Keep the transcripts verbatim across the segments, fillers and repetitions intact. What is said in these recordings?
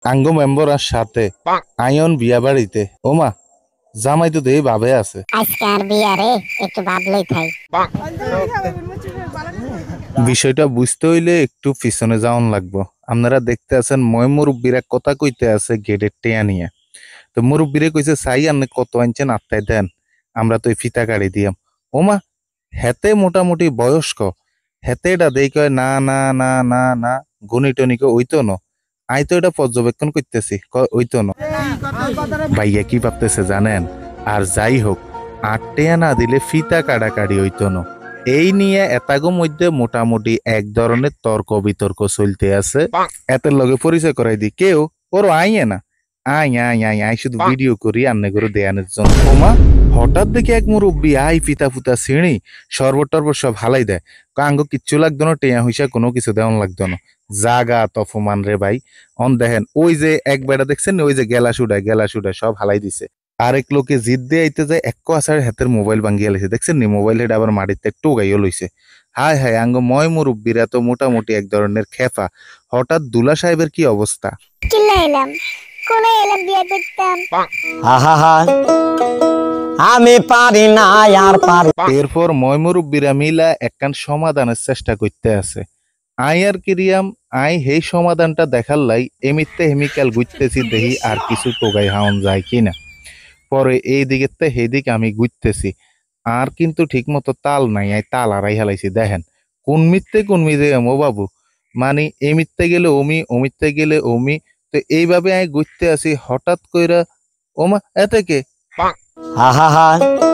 আঙ্গ মেম্বরের সাথে আয়ন বিয়া বাড়িতে ওমা জামাই তো দেই ভাবে আছে আজকে আর বিয়ারে একটু ভাবলেই থাই। বিষয়টা বুঝতে হইলে একটু পিছনে যাওয়ান লাগবো। আপনারা দেখতে আছেন ময় মুরব্বীরা কথা কইতে আছে গেটের টেয়া নিয়ে। তো মুরব্বীরে কইছে চাই আপনি কত আনছেন আত্মায় দেন, আমরা তো ফিতা কাড়ি দিয়াম। ওমা হেতে মোটামুটি বয়স্ক, হেতে এটা দেই কয় না না না না না গণি টনিকে ওইতো ন, আই তো এটা পর্যবেক্ষণ করতেছি কয় ওইতো ন। ভাইয়া কি ভাবতেছে জানেন? আর যাই হোক আটটেয়া না দিলে ফিতা কাড়াকাড়ি হইতো না। এই নিয়ে এতাগো মধ্যে মোটামুটি এক ধরনের তর্ক বিতর্ক চলতে আছে। এতের লগে পরিচয় করাই দি কেউ ওর আইয়ে না, আই আই আই আই শুধু ভিডিও করি আন্নে করে দেয়ানের জন্য। ওমা হঠাৎ দেখি এক মুরব্বী আই ফিতা ফুতা ছিঁড়ি সর্বট টর্বট সব হালাই দেয়, আঙ্গ কিচ্ছু লাগতো না, টেয়া হইসা কোনো কিছু দেওয়ান লাগতো না। জাগা তফমান রে ভাই। অন দেখেন ওই যে এক বেড়া দেখছেন ওই যে গেলা সুডা গেলা সুডা সব হালাই দিছে। আরেক লোকে জিদ দিয়ে আইতে যায় এক আসার হাতের মোবাইল ভাঙ্গিয়া লাইছে, দেখছেন নি মোবাইল হেড আবার মাটিতে একটু গাইও লইছে। হায় হায় আঙ্গ ময় মুরব্বীরা তো মোটামুটি এক ধরনের খেফা। হঠাৎ দুলা সাহেবের কি অবস্থা? চিল্লা এলাম কোনে এলাম বিয়া করতাম। আহা আমি পারি না আর পারি। এরপর ময় মুরব্বীরা মিলা একখান সমাধানের চেষ্টা করতে আছে। আই আর কিরিয়াম আই হেই সমাধানটা দেখার লাই এমিতে হেমিক্যাল গুইতেছি দেহি আর কিছু টোগাই হাওন যায় কিনা। পরে এই দিকেতে সেই দিকে আমি গুইতেছি আর কিন্তু ঠিক মতো তাল নাই, আই তাল আড়াই হালাইছি। দেখেন কোন মিথ্যে কোন মিজে ও বাবু, মানে এই মিথ্যে গেলে অমি অমিথ্যে গেলে অমি। তো এইভাবে আই গুইতে আছি হঠাৎ কইরা ওমা এতে কে আহা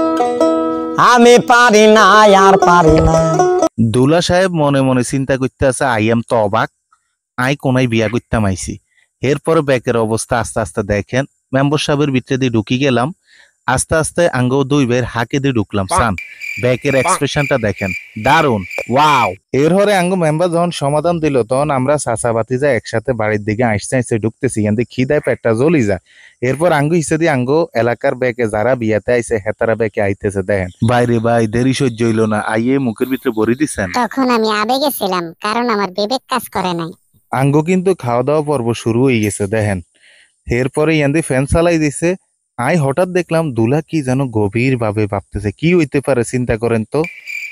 আমি পারি না আর পারি না। দুলা সাহেব মনে মনে চিন্তা করতে আছে আই এম তো অবাক, আই কোনায় বিয়া করতাম আইছি। এরপর ব্যাকের অবস্থা আস্তে আস্তে দেখেন, মেম্বার সাহেবের ভিতরে দিয়ে ঢুকি গেলাম, আস্তে আস্তে আঙ্গ দুই বের হাকে দিয়ে ঢুকলাম। সান ব্যাকের এক্সপ্রেশনটা দেখেন দারুন, ওয়াও। এর হরে আঙ্গ মেম্বার যখন সমাধান দিল তখন আমরা চাচাবাতি যা একসাথে বাড়ির দিকে আইসতে আইসতে ঢুকতেছি, কিন্তু খিদায় পেটটা জ্বলি যায়। এরপর আঙ্গ হিসেবে আঙ্গ এলাকার ব্যাকে যারা বিয়াতে আইসে হেতারা ব্যাকে আইতেছে। দেখেন বাইরে ভাই দেরি সহ্য হইল না, আইয়ে মুখের ভিতরে ভরি দিচ্ছেন। তখন আমি আবেগে ছিলাম কারণ আমার বিবেক কাজ করে নাই। আঙ্গ কিন্তু খাওয়া দাওয়া পর্ব শুরু হয়ে গেছে। দেখেন এরপরে ইয়ান্দি ফ্যান চালাই দিছে। আই হঠাৎ দেখলাম দুলা কি যেন গভীর ভাবে ভাবতেছে, কি হইতে পারে চিন্তা করেন তো।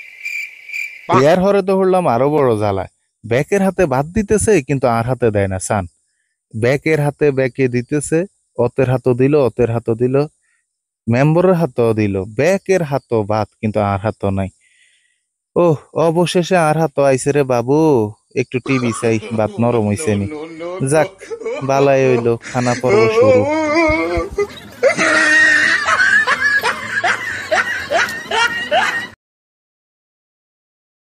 এর হরে তো হলাম আরো বড় জ্বালায়, ব্যাকের হাতে ভাত দিতেছে কিন্তু আর হাতে দেয় না। সান ব্যাকের হাতে ব্যাকে দিতেছে, অতের হাতও দিল অতের হাতও দিল, মেম্বরের হাতও দিল, ব্যাকের হাতও ভাত কিন্তু আর হাতও নাই। ওহ অবশেষে আর হাতও আইসে রে বাবু, একটু টিভি চাই, ভাত নরম হইছে নি। যাক বালাই হইলো, খানা পর্ব শুরু।